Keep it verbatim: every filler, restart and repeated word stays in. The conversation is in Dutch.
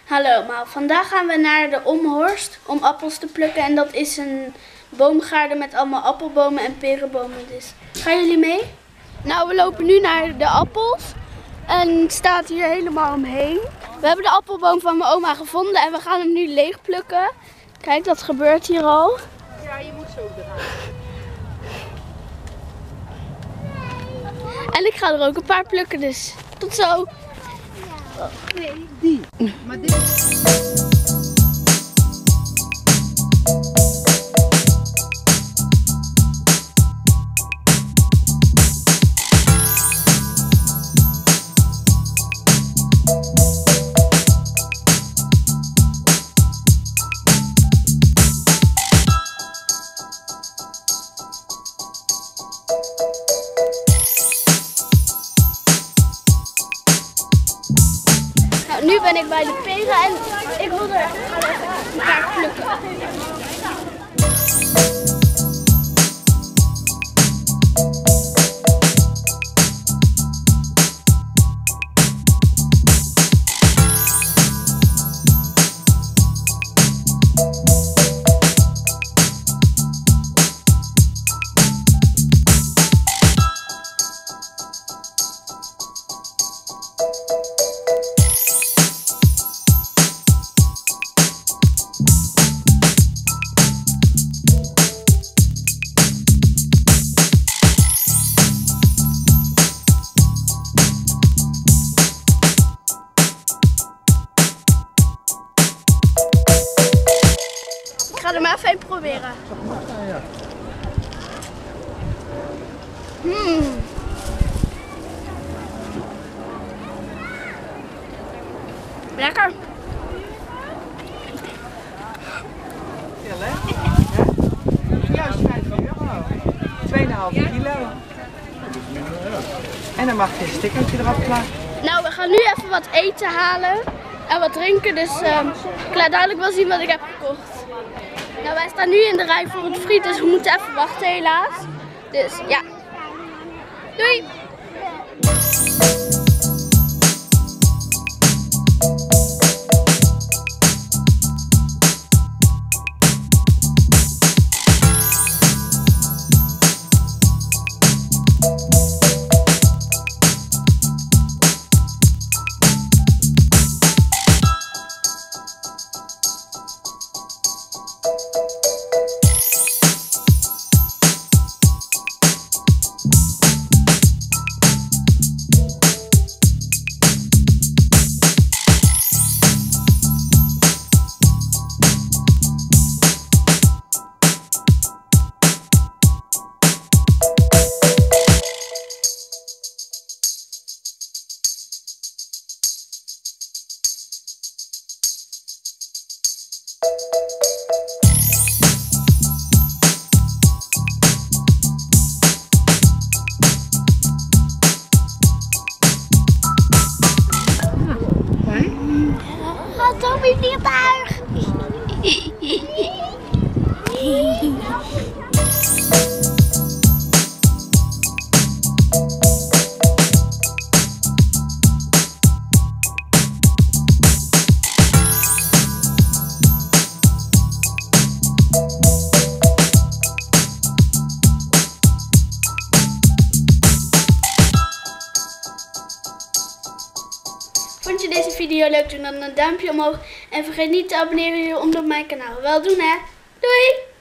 Hallo allemaal, vandaag gaan we naar de Omhorst om appels te plukken en dat is een boomgaarden met allemaal appelbomen en perenbomen. Dus gaan jullie mee? Nou, we lopen nu naar de appels en het staat hier helemaal omheen. We hebben de appelboom van mijn oma gevonden en we gaan hem nu leeg plukken. Kijk, dat gebeurt hier al. Ja, je moet zo draaien. En ik ga er ook een paar plukken, dus tot zo. Nee, die. Maar dit... Nu ben ik bij de peren en ik wil er een paar plukken. Ik ga er maar even een proberen. Hmm. Lekker. Ja, lekker. Juist vijf euro. twee komma vijf kilo. En dan mag je een stickertje erop plakken. Nou, we gaan nu even wat eten halen en wat drinken. Dus um, ik laat dadelijk wel zien wat ik heb gekocht. Nou, wij staan nu in de rij voor het friet, dus we moeten even wachten helaas. Dus ja. Doei! Tommy Viertuig! Vond je deze video leuk? Doe dan een duimpje omhoog en vergeet niet te abonneren hier onder op mijn kanaal. Wel doen hè! Doei!